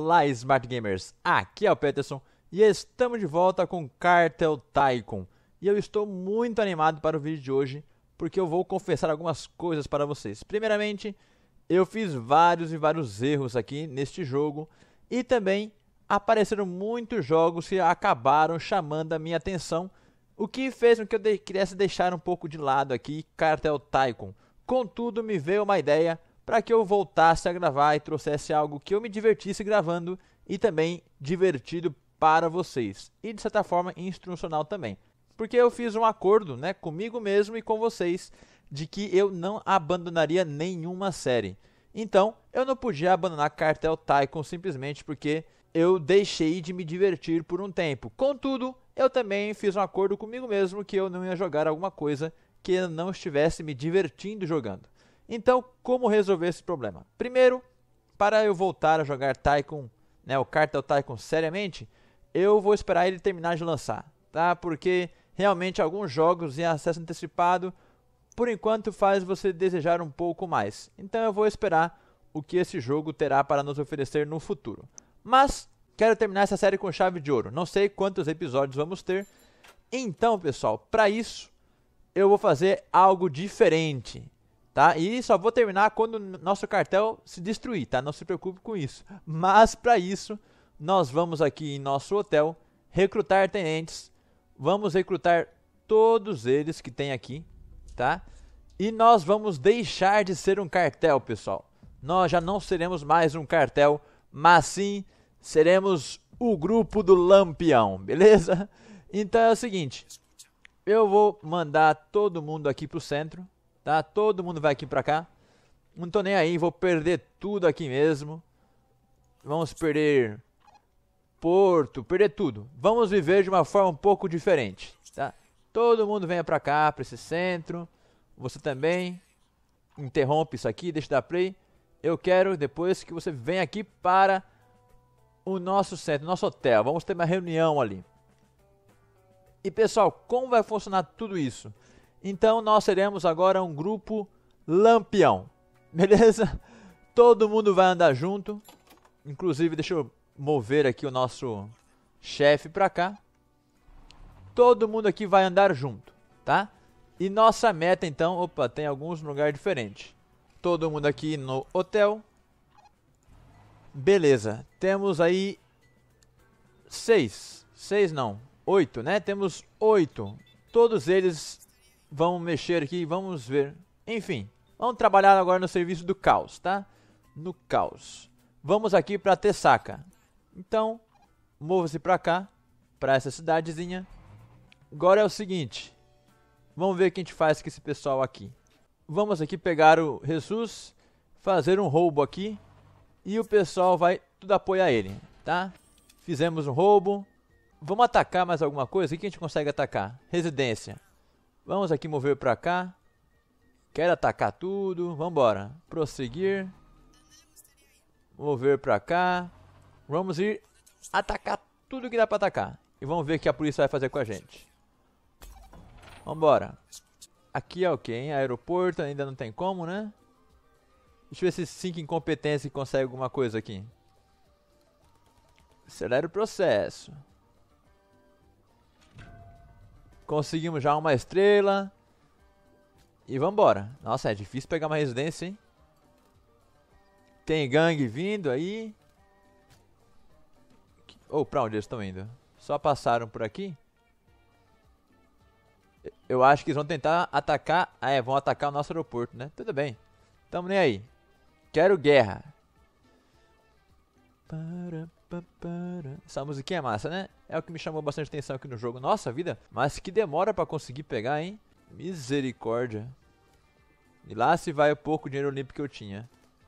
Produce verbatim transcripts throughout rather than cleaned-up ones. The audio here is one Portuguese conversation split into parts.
Olá, Smart Gamers! Aqui é o Peterson e estamos de volta com Cartel Tycoon. E eu estou muito animado para o vídeo de hoje, porque eu vou confessar algumas coisas para vocês. Primeiramente, eu fiz vários e vários erros aqui neste jogo e também apareceram muitos jogos que acabaram chamando a minha atenção, o que fez com que eu de quisesse deixar um pouco de lado aqui Cartel Tycoon. Contudo, me veio uma ideia para que eu voltasse a gravar e trouxesse algo que eu me divertisse gravando e também divertido para vocês. E de certa forma instrucional também. Porque eu fiz um acordo, né, comigo mesmo e com vocês de que eu não abandonaria nenhuma série. Então, eu não podia abandonar Cartel Tycoon simplesmente porque eu deixei de me divertir por um tempo. Contudo, eu também fiz um acordo comigo mesmo que eu não ia jogar alguma coisa que eu não estivesse me divertindo jogando. Então, como resolver esse problema? Primeiro, para eu voltar a jogar Tycoon, né, o Cartel Tycoon seriamente, eu vou esperar ele terminar de lançar, tá? Porque realmente alguns jogos em acesso antecipado, por enquanto, faz você desejar um pouco mais. Então eu vou esperar o que esse jogo terá para nos oferecer no futuro. Mas quero terminar essa série com chave de ouro. Não sei quantos episódios vamos ter. Então, pessoal, para isso eu vou fazer algo diferente. Tá? E só vou terminar quando o nosso cartel se destruir, tá? Não se preocupe com isso. Mas para isso, nós vamos aqui em nosso hotel recrutar tenentes. Vamos recrutar todos eles que tem aqui, tá? E nós vamos deixar de ser um cartel, pessoal. Nós já não seremos mais um cartel, mas sim seremos o grupo do Lampião, beleza? Então é o seguinte, eu vou mandar todo mundo aqui pro centro. Tá? Todo mundo vai aqui pra cá. Não tô nem aí, vou perder tudo aqui mesmo. Vamos perder Porto, perder tudo. Vamos viver de uma forma um pouco diferente, tá? Todo mundo venha pra cá, pra esse centro. Você também. Interrompe isso aqui, deixa eu dar play. Eu quero depois que você venha aqui para o nosso centro, nosso hotel. Vamos ter uma reunião ali. E pessoal, como vai funcionar tudo isso? Então nós seremos agora um grupo Lampião, beleza? Todo mundo vai andar junto. Inclusive, deixa eu mover aqui o nosso chefe pra cá. Todo mundo aqui vai andar junto, tá? E nossa meta então, opa, tem alguns lugares diferentes. Todo mundo aqui no hotel. Beleza, temos aí seis, seis não, oito, né? Temos oito, todos eles vão mexer aqui, vamos ver. Enfim, vamos trabalhar agora no serviço do caos, tá? No caos. Vamos aqui para Tessaca. Então, mova-se para cá, para essa cidadezinha. Agora é o seguinte. Vamos ver o que a gente faz com esse pessoal aqui. Vamos aqui pegar o Jesus, fazer um roubo aqui. E o pessoal vai tudo apoiar ele, tá? Fizemos um roubo. Vamos atacar mais alguma coisa? O que a gente consegue atacar? Residência. Vamos aqui mover pra cá. Quero atacar tudo. Vambora. Prosseguir. Mover pra cá. Vamos ir atacar tudo que dá pra atacar. E vamos ver o que a polícia vai fazer com a gente. Vambora. Aqui é o que, hein? Aeroporto ainda não tem como, né? Deixa eu ver se cinco incompetência consegue alguma coisa aqui. Acelera o processo. Conseguimos já uma estrela. E vambora. Nossa, é difícil pegar uma residência, hein? Tem gangue vindo aí. Ou oh, pra onde eles estão indo? Só passaram por aqui? Eu acho que eles vão tentar atacar... Ah, é, vão atacar o nosso aeroporto, né? Tudo bem. Tamo nem aí. Quero guerra. Essa musiquinha é massa, né? É o que me chamou bastante atenção aqui no jogo. Nossa vida, mas que demora pra conseguir pegar, hein? Misericórdia. E lá se vai o pouco dinheiro limpo que eu tinha.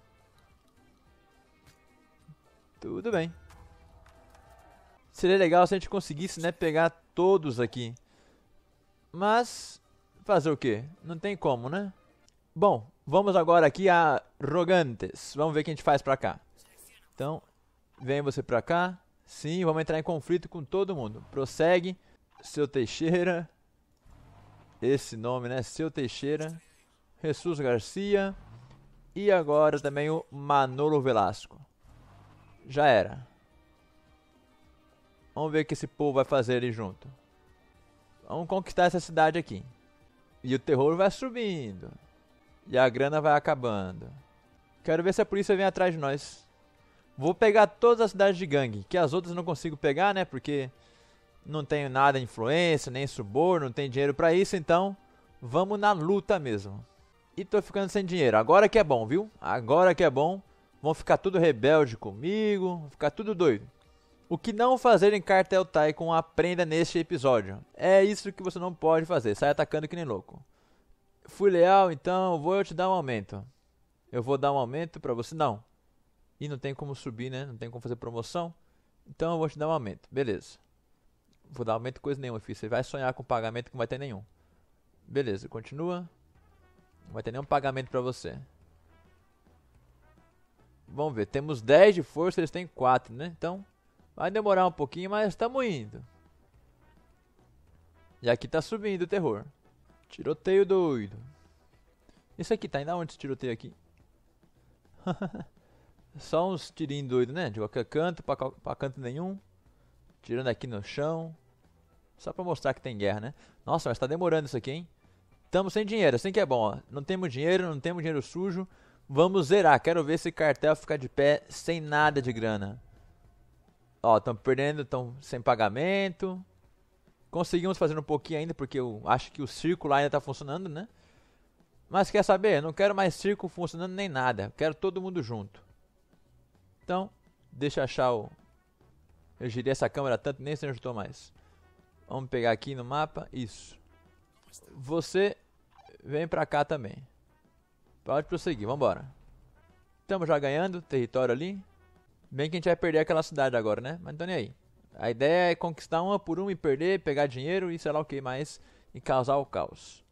Tudo bem. Seria legal se a gente conseguisse, né, pegar todos aqui. Mas, fazer o quê? Não tem como, né? Bom, vamos agora aqui a Rogantes. Vamos ver o que a gente faz pra cá. Então, vem você pra cá. Sim, vamos entrar em conflito com todo mundo. Prossegue. Seu Teixeira. Esse nome, né? Seu Teixeira. Jesus Garcia. E agora também o Manolo Velasco. Já era. Vamos ver o que esse povo vai fazer ali junto. Vamos conquistar essa cidade aqui. E o terror vai subindo. E a grana vai acabando. Quero ver se a polícia vem atrás de nós. Vou pegar todas as cidades de gangue, que as outras não consigo pegar, né? Porque não tenho nada de influência, nem suborno, não tenho dinheiro pra isso, então vamos na luta mesmo. E tô ficando sem dinheiro, agora que é bom, viu? Agora que é bom. Vão ficar tudo rebelde comigo, vão ficar tudo doido. O que não fazer em Cartel Tycoon, aprenda neste episódio. É isso que você não pode fazer, sai atacando que nem louco. Fui leal, então vou eu te dar um aumento. Eu vou dar um aumento pra você, não. E não tem como subir, né? Não tem como fazer promoção. Então eu vou te dar um aumento, beleza. Vou dar aumento coisa nenhuma, filho. Você vai sonhar com pagamento que não vai ter nenhum. Beleza, continua. Não vai ter nenhum pagamento pra você. Vamos ver, temos dez de força, eles têm quatro, né? Então, vai demorar um pouquinho, mas estamos indo. E aqui tá subindo o terror. Tiroteio doido. Isso aqui tá indo aonde esse tiroteio aqui? Só uns tirinhos doidos, né? De qualquer canto, pra, pra canto nenhum. Tirando aqui no chão. Só pra mostrar que tem guerra, né? Nossa, mas tá demorando isso aqui, hein? Tamo sem dinheiro, assim que é bom, ó. Não temos dinheiro, não temos dinheiro sujo. Vamos zerar, quero ver esse cartel ficar de pé sem nada de grana. Ó, estão perdendo, estão sem pagamento. Conseguimos fazer um pouquinho ainda, porque eu acho que o círculo ainda tá funcionando, né? Mas quer saber? Eu não quero mais círculo funcionando nem nada. Quero todo mundo junto. Então, deixa eu achar o... Eu girei essa câmera tanto, nem sei onde estou mais. Vamos pegar aqui no mapa. Isso. Você vem pra cá também. Pode prosseguir, vambora. Estamos já ganhando território ali. Bem que a gente vai perder aquela cidade agora, né? Mas não tô nem aí. A ideia é conquistar uma por uma e perder, pegar dinheiro e sei lá o que mais. E causar o caos.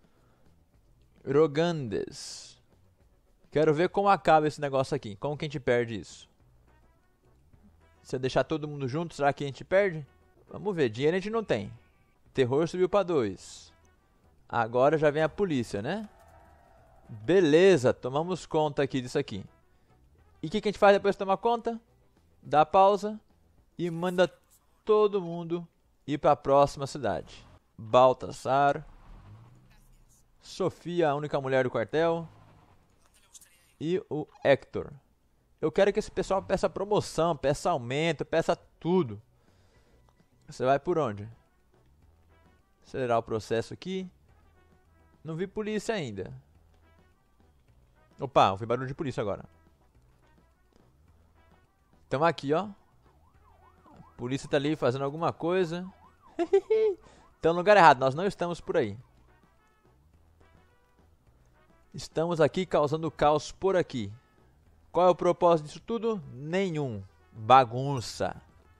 Rogandes. Quero ver como acaba esse negócio aqui. Como que a gente perde isso? Se eu deixar todo mundo junto, será que a gente perde? Vamos ver, dinheiro a gente não tem. Terror subiu pra dois. Agora já vem a polícia, né? Beleza, tomamos conta aqui disso aqui. E o que, que a gente faz depois de tomar conta? Dá pausa e manda todo mundo ir para a próxima cidade. Baltasar, Sofia, a única mulher do quartel, e o Hector. Eu quero que esse pessoal peça promoção, peça aumento, peça tudo. Você vai por onde? Acelerar o processo aqui. Não vi polícia ainda. Opa, ouvi barulho de polícia agora. Estamos aqui, ó. A polícia tá ali fazendo alguma coisa. Estão no lugar errado, nós não estamos por aí. Estamos aqui causando caos por aqui. Qual é o propósito disso tudo? Nenhum. Bagunça.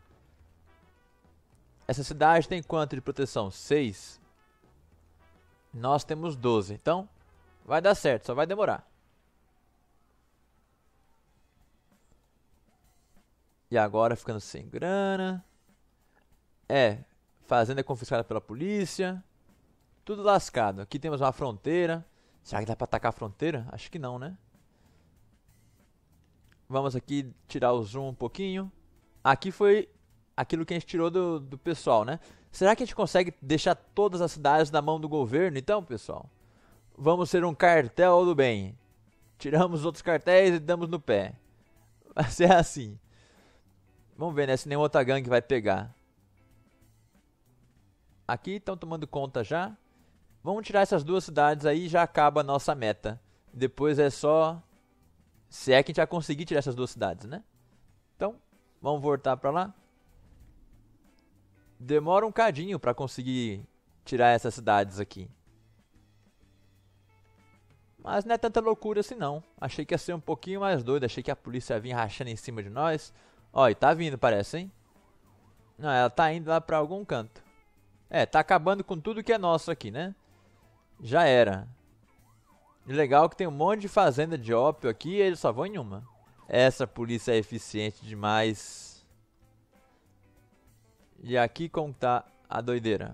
Essa cidade tem quanto de proteção? seis. Nós temos doze. Então, vai dar certo, só vai demorar. E agora ficando sem grana. É, fazenda confiscada pela polícia. Tudo lascado. Aqui temos uma fronteira. Será que dá pra atacar a fronteira? Acho que não, né? Vamos aqui tirar o zoom um pouquinho. Aqui foi aquilo que a gente tirou do, do pessoal, né? Será que a gente consegue deixar todas as cidades na mão do governo, então, pessoal? Vamos ser um cartel do bem. Tiramos os outros cartéis e damos no pé. Vai ser assim. Vamos ver, né? Se nenhuma outra gangue vai pegar. Aqui estão tomando conta já. Vamos tirar essas duas cidades aí e já acaba a nossa meta. Depois é só... Se é que a gente vai conseguir tirar essas duas cidades, né? Então, vamos voltar pra lá. Demora um cadinho pra conseguir tirar essas cidades aqui. Mas não é tanta loucura assim não. Achei que ia ser um pouquinho mais doido. Achei que a polícia ia vir rachando em cima de nós. Ó, e tá vindo, parece, hein? Não, ela tá indo lá pra algum canto. É, tá acabando com tudo que é nosso aqui, né? Já era. E legal que tem um monte de fazenda de ópio aqui e eles só vão em uma. Essa polícia é eficiente demais. E aqui como tá a doideira.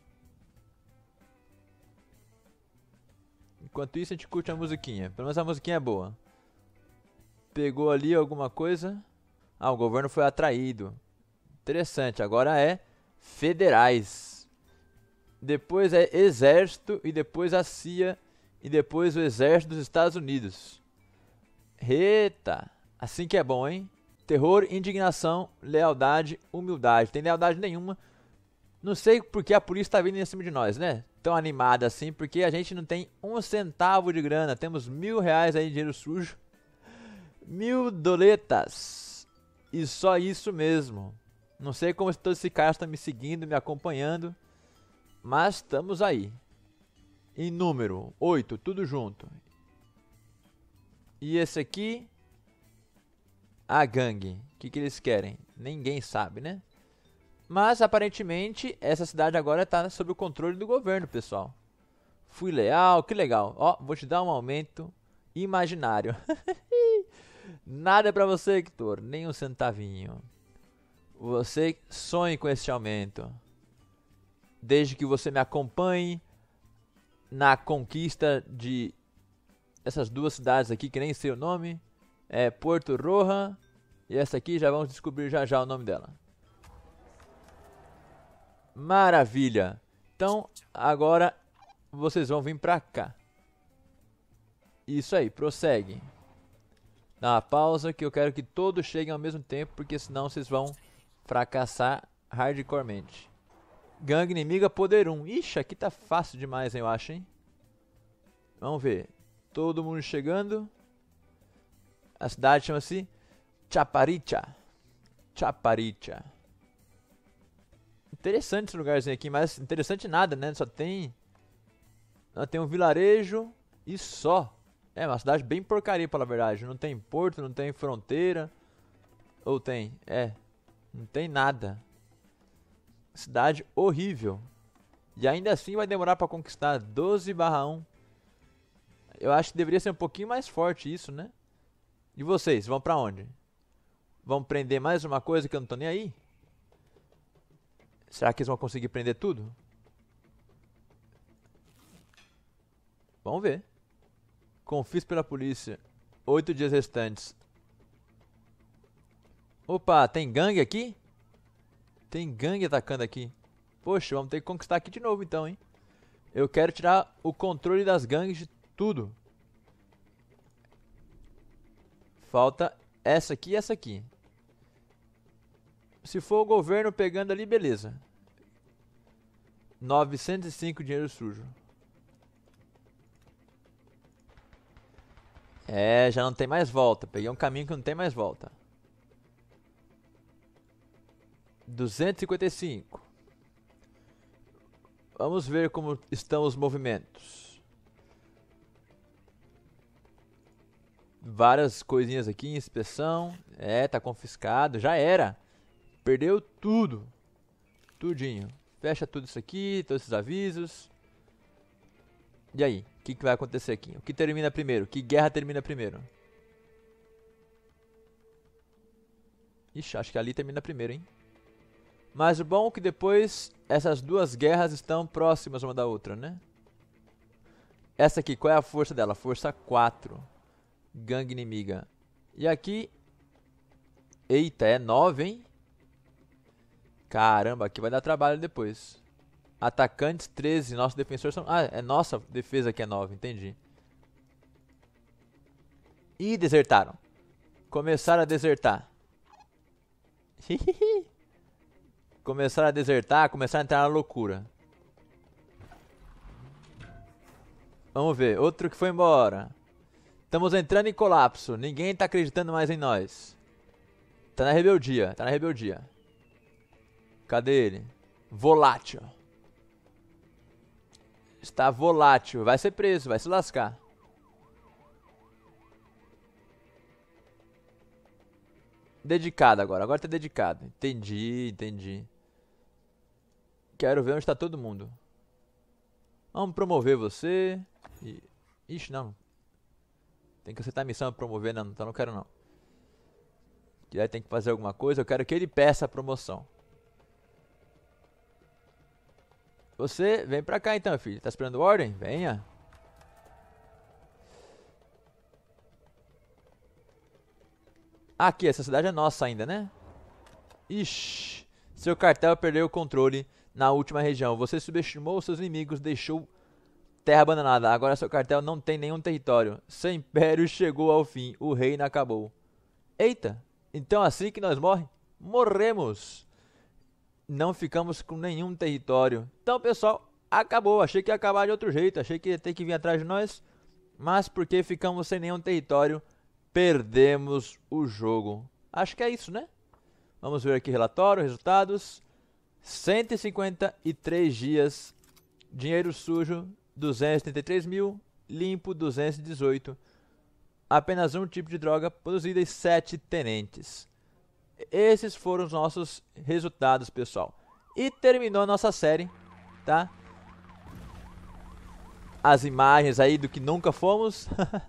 Enquanto isso a gente curte a musiquinha. Pelo menos a musiquinha é boa. Pegou ali alguma coisa. Ah, o governo foi atraído. Interessante, agora é federais. Depois é exército e depois a C I A e depois o exército dos Estados Unidos. Eita, assim que é bom, hein? Terror, indignação, lealdade, humildade. Tem lealdade nenhuma. Não sei porque a polícia tá vindo em cima de nós, né? Tão animada assim, porque a gente não tem um centavo de grana. Temos mil reais aí de dinheiro sujo. Mil doletas. E só isso mesmo. Não sei como todos esses caras estão me seguindo, me acompanhando. Mas estamos aí. Em número oito, tudo junto. E esse aqui... A gangue. O que, que eles querem? Ninguém sabe, né? Mas aparentemente essa cidade agora está sob o controle do governo, pessoal. Fui leal, que legal. Ó, vou te dar um aumento imaginário. Nada pra você, Hector, nem um centavinho. Você sonhe com este aumento. Desde que você me acompanhe na conquista de essas duas cidades aqui, que nem sei o nome. É Porto Roja. E essa aqui já vamos descobrir já já o nome dela. Maravilha. Então agora vocês vão vir pra cá. Isso aí, prossegue. Dá uma pausa que eu quero que todos cheguem ao mesmo tempo, porque senão vocês vão fracassar hardcoremente. Gangue inimiga poder um. Ixi, aqui tá fácil demais, eu acho, hein? Vamos ver. Todo mundo chegando. A cidade chama-se Chaparicha. Chaparicha. Interessante esse lugarzinho aqui, mas interessante nada, né? Só tem... Só tem um vilarejo e só. É uma cidade bem porcaria, pela verdade. Não tem porto, não tem fronteira. Ou tem? É. Não tem nada. Cidade horrível. E ainda assim vai demorar pra conquistar. doze barra um. Eu acho que deveria ser um pouquinho mais forte isso, né? E vocês, vão pra onde? Vão prender mais uma coisa que eu não tô nem aí? Será que eles vão conseguir prender tudo? Vamos ver. Confisco pela polícia. Oito dias restantes. Opa, tem gangue aqui? Tem gangue atacando aqui. Poxa, vamos ter que conquistar aqui de novo então, hein? Eu quero tirar o controle das gangues de tudo. Falta essa aqui e essa aqui. Se for o governo pegando ali, beleza. novecentos e cinco dinheiro sujo. É, já não tem mais volta. Peguei um caminho que não tem mais volta. duzentos e cinquenta e cinco. Vamos ver como estão os movimentos. Várias coisinhas aqui, inspeção. É, tá confiscado. Já era. Perdeu tudo. Tudinho. Fecha tudo isso aqui, todos esses avisos. E aí? O que, que vai acontecer aqui? O que termina primeiro? Que guerra termina primeiro? Ixi, acho que ali termina primeiro, hein? Mas o bom é que depois essas duas guerras estão próximas uma da outra, né? Essa aqui, qual é a força dela? Força quatro. Gangue inimiga. E aqui... Eita, é nove, hein? Caramba, aqui vai dar trabalho depois. Atacantes treze, nossos defensores são... Ah, é nossa defesa que é nove, entendi. Ih, desertaram. Começaram a desertar. Começaram a desertar, começaram a entrar na loucura. Vamos ver, outro que foi embora. Estamos entrando em colapso, ninguém tá acreditando mais em nós. Tá na rebeldia, tá na rebeldia. Cadê ele? Volátil. Está volátil, vai ser preso, vai se lascar. Dedicado agora, agora tá dedicado. Entendi, entendi. Quero ver onde está todo mundo. Vamos promover você. E... Ixi, não. Tem que aceitar a missão e promover, não, então não quero não. Que aí tem que fazer alguma coisa, eu quero que ele peça a promoção. Você, vem pra cá então, filho. Tá esperando ordem? Venha. Aqui, essa cidade é nossa ainda, né? Ixi. Seu cartel perdeu o controle na última região. Você subestimou seus inimigos, deixou terra abandonada. Agora seu cartel não tem nenhum território. Seu império chegou ao fim. O reino acabou. Eita, então assim que nós morremos? Morremos. Não ficamos com nenhum território. Então, pessoal, acabou. Achei que ia acabar de outro jeito. Achei que ia ter que vir atrás de nós. Mas porque ficamos sem nenhum território, perdemos o jogo. Acho que é isso, né? Vamos ver aqui relatório, resultados. cento e cinquenta e três dias. Dinheiro sujo, duzentos e trinta e três mil. Limpo, duzentos e dezoito. Apenas um tipo de droga produzida e sete tenentes. Esses foram os nossos resultados, pessoal. E terminou a nossa série, tá? As imagens aí do que nunca fomos.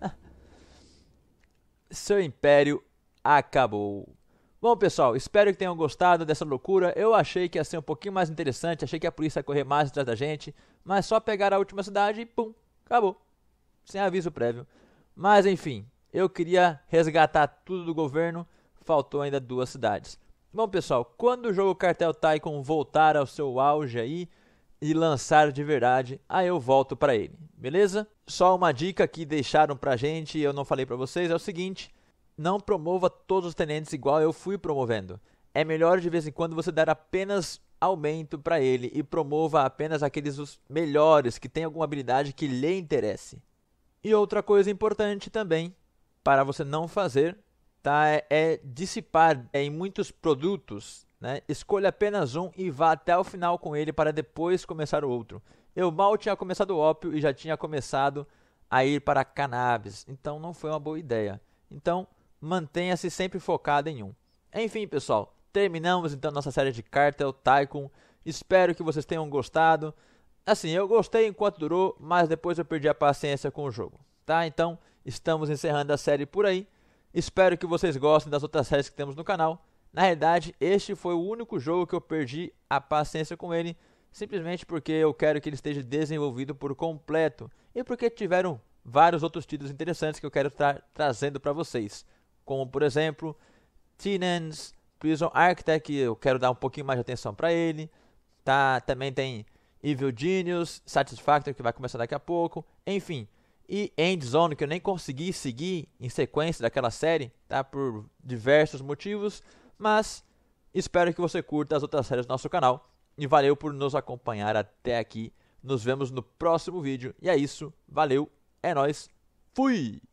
Seu império acabou. Bom, pessoal, espero que tenham gostado dessa loucura. Eu achei que ia ser um pouquinho mais interessante. Achei que a polícia ia correr mais atrás da gente. Mas só pegar a última cidade e pum, acabou. Sem aviso prévio. Mas enfim, eu queria resgatar tudo do governo. Faltou ainda duas cidades. Bom, pessoal, quando o jogo Cartel Tycoon voltar ao seu auge aí e lançar de verdade, aí eu volto pra ele, beleza? Só uma dica que deixaram pra gente e eu não falei pra vocês é o seguinte: não promova todos os tenentes igual eu fui promovendo. É melhor de vez em quando você dar apenas aumento pra ele e promova apenas aqueles os melhores que tem alguma habilidade que lhe interesse. E outra coisa importante também para você não fazer, tá, é, é dissipar é, em muitos produtos, né? Escolha apenas um e vá até o final com ele para depois começar o outro. Eu mal tinha começado o ópio e já tinha começado a ir para a cannabis, então não foi uma boa ideia. Então mantenha-se sempre focado em um. Enfim, pessoal, terminamos então nossa série de Cartel Tycoon. Espero que vocês tenham gostado. Assim, eu gostei enquanto durou, mas depois eu perdi a paciência com o jogo, tá? Então estamos encerrando a série por aí. Espero que vocês gostem das outras séries que temos no canal. Na realidade, este foi o único jogo que eu perdi a paciência com ele, simplesmente porque eu quero que ele esteja desenvolvido por completo e porque tiveram vários outros títulos interessantes que eu quero estar trazendo para vocês, como por exemplo, Tenants, Prison Architect, que eu quero dar um pouquinho mais de atenção para ele, tá? Também tem Evil Genius, Satisfactory, que vai começar daqui a pouco, enfim. E Endzone, que eu nem consegui seguir em sequência daquela série, tá? Por diversos motivos. Mas espero que você curta as outras séries do nosso canal. E valeu por nos acompanhar até aqui. Nos vemos no próximo vídeo. E é isso. Valeu. É nóis. Fui!